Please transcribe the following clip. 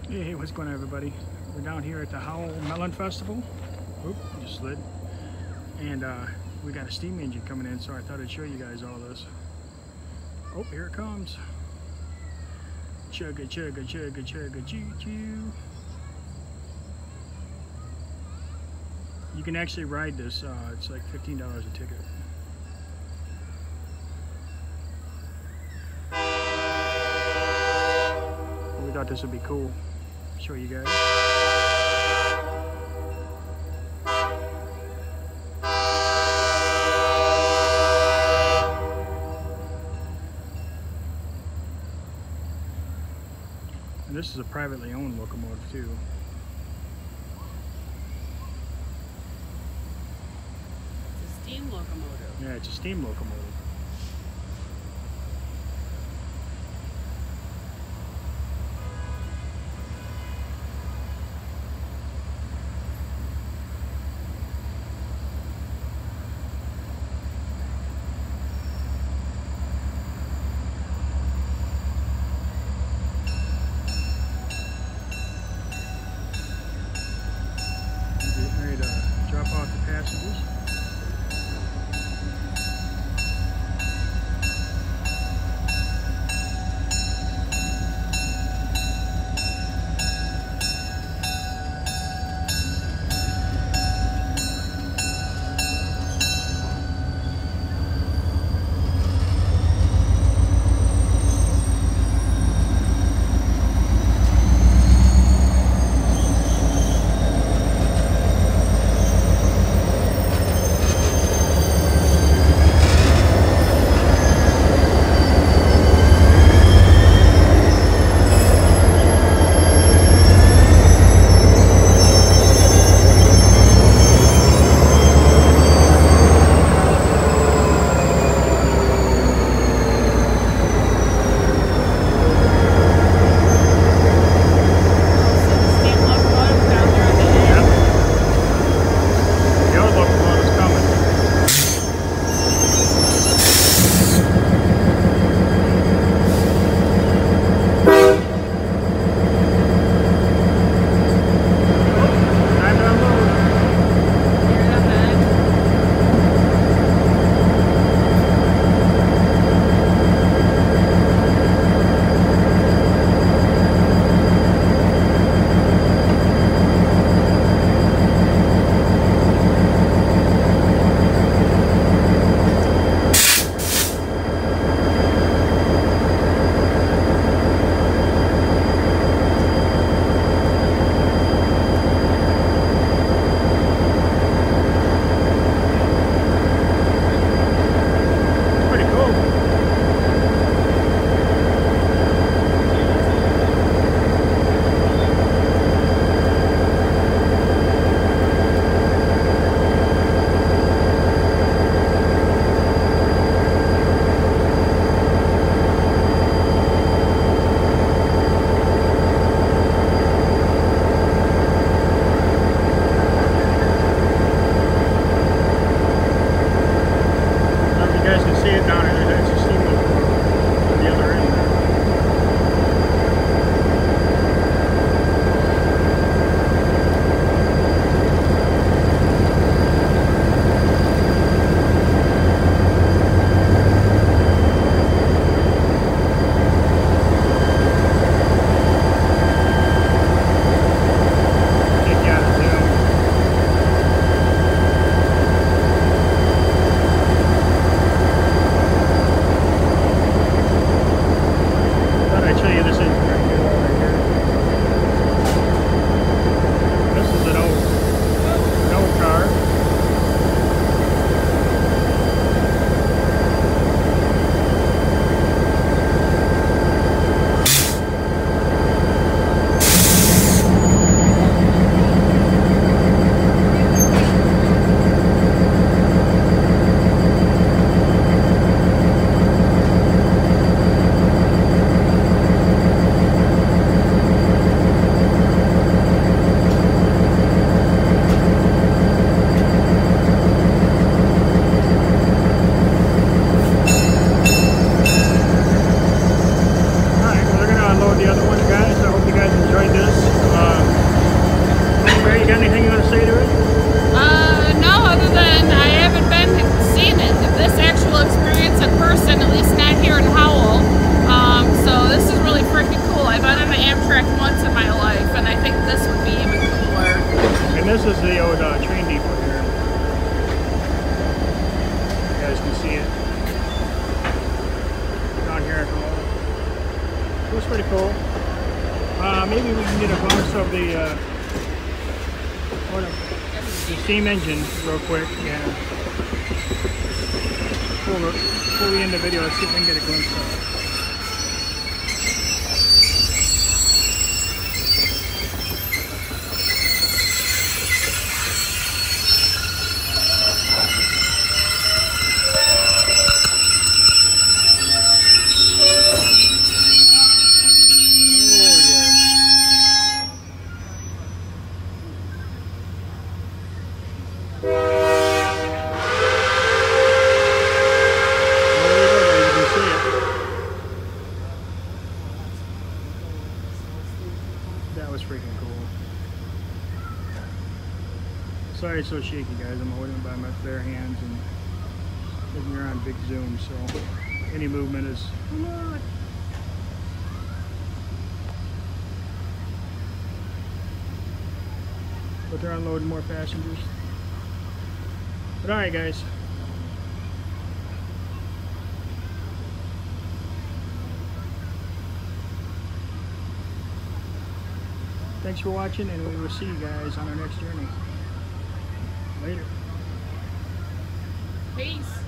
Hey, what's going on, everybody? We're down here at the Howell Melon Festival. Oop, just slid. And we got a steam engine coming in, so I thought I'd show you guys all this. Oh, here it comes. Chugga, chugga, chugga, chugga, choo, choo. You can actually ride this. It's like $15 a ticket. We thought this would be cool. Show you guys. And this is a privately owned locomotive too. It's a steam locomotive. Yeah, it's a steam locomotive. Getting ready to drop off the passengers. wrecked once in my life, and I think this would be even cooler. And this is the old train depot here. You guys can see it down here at Howell. It was pretty cool. Maybe we can get a glimpse of the steam engine real quick. Yeah. Pull the end of the video. Let's see if we can get a glimpse of it. That was freaking cool. Sorry it's so shaky, guys. I'm holding it by my bare hands and you're on big zoom, so any movement is a lot. But they're unloading more passengers. But alright, guys. Thanks for watching, and we will see you guys on our next journey. Later. Peace.